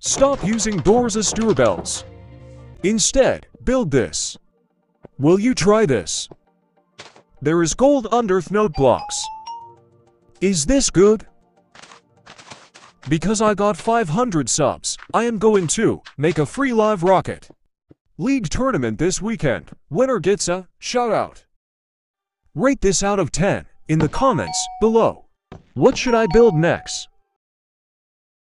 Stop using doors as doorbells. Instead, build this. Will you try this? There is gold under note blocks. Is this good? Because I got 500 subs, I am going to make a free live rocket league tournament this weekend. Winner gets a shout out. Rate this out of 10 in the comments below. What should I build next?